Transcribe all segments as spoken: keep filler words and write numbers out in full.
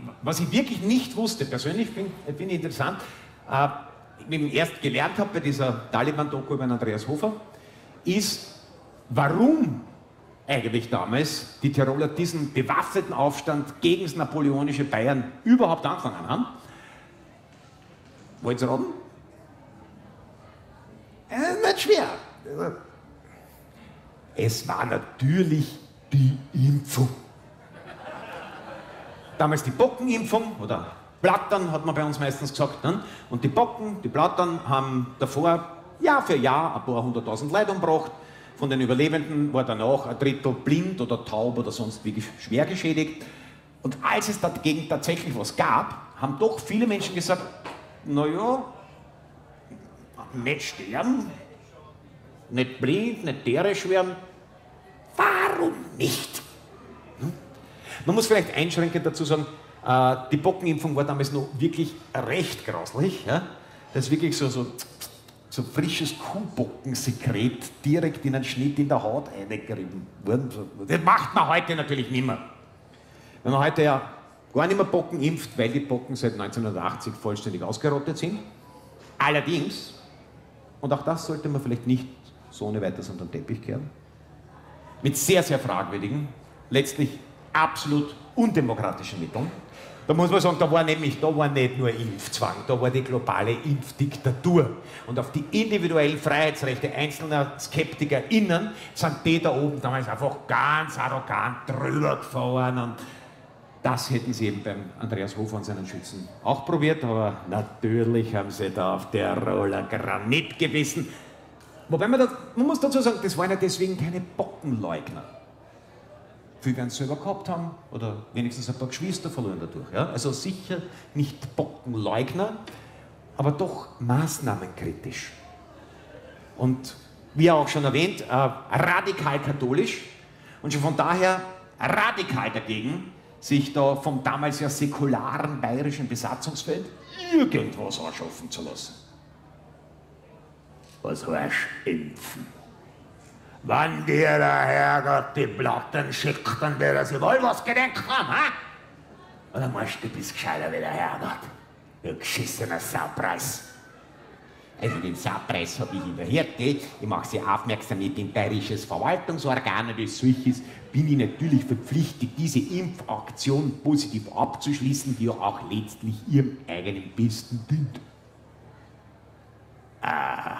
was ich wirklich nicht wusste, persönlich finde find ich interessant, äh, wie ich erst gelernt habe bei dieser Taliban-Doku über Andreas Hofer, ist, warum eigentlich damals die Tiroler diesen bewaffneten Aufstand gegen das napoleonische Bayern überhaupt angefangen haben. Wollt ihr raten? Äh, nicht schwer. Es war natürlich die Impfung. Damals die Pockenimpfung oder Blattern, hat man bei uns meistens gesagt. Ne? Und die Pocken, die Blattern haben davor Jahr für Jahr ein paar hunderttausend Leute umgebracht. Von den Überlebenden war danach ein Drittel blind oder taub oder sonst wie schwer geschädigt. Und als es dagegen tatsächlich was gab, haben doch viele Menschen gesagt, naja, nicht sterben, nicht blind, nicht tierisch werden, warum nicht? Hm? Man muss vielleicht einschränkend dazu sagen, äh, die Pockenimpfung war damals noch wirklich recht grauslich. Ja? Das ist wirklich so, so, so frisches Kuhbockensekret direkt in einen Schnitt in der Haut eingerieben worden. Das macht man heute natürlich nicht mehr. Wenn man heute ja gar nicht mehr Pocken impft, weil die Pocken seit neunzehnhundertachtzig vollständig ausgerottet sind. Allerdings, und auch das sollte man vielleicht nicht so ohne weiteres unter den Teppich kehren, mit sehr, sehr fragwürdigen, letztlich absolut undemokratischen Mitteln. Da muss man sagen, da war nämlich, da war nicht nur Impfzwang, da war die globale Impfdiktatur. Und auf die individuellen Freiheitsrechte einzelner SkeptikerInnen sind die da oben damals einfach ganz arrogant drüber gefahren. Und das hätten sie eben beim Andreas Hofer und seinen Schützen auch probiert, aber natürlich haben sie da auf der Roller Granit gebissen. Wobei man, da, man muss dazu sagen, das waren ja deswegen keine Bockenleugner. Viele werden es selber gehabt haben oder wenigstens ein paar Geschwister verloren dadurch. Ja? Also sicher nicht Bockenleugner, aber doch maßnahmenkritisch. Und wie auch schon erwähnt, äh, radikal katholisch und schon von daher radikal dagegen, sich da vom damals ja säkularen bayerischen Besatzungsfeld irgendwas anschaffen zu lassen. Was heißt impfen? Wann dir der Herrgott die Platten schickt und dir das wohl was gedenkt haben, ha? Oder meinst du, du bist gescheiter wie der Herrgott? Du geschissener Saupreis. Also den Saupreis habe ich überhört, ich mache Sie aufmerksam, ich bin bayerisches Verwaltungsorgan und als solches bin ich natürlich verpflichtet, diese Impfaktion positiv abzuschließen, die ja auch letztlich Ihrem eigenen Besten dient. Ah.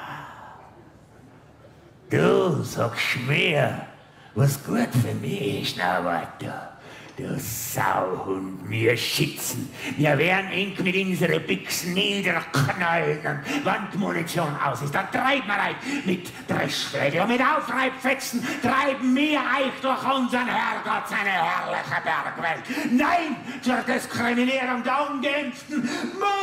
Du sagst mir, was gut für mich ist, na warte. Du Sauhund, wir schützen. Wir werden eng mit unseren Büchsen niederknallen. Und wenn die Munition aus ist, dann treiben wir euch mit Dreschfläche und mit Aufreibfetzen treiben wir euch durch unseren Herrgott seine herrliche Bergwelt. Nein zur Diskriminierung der Ungeimpften.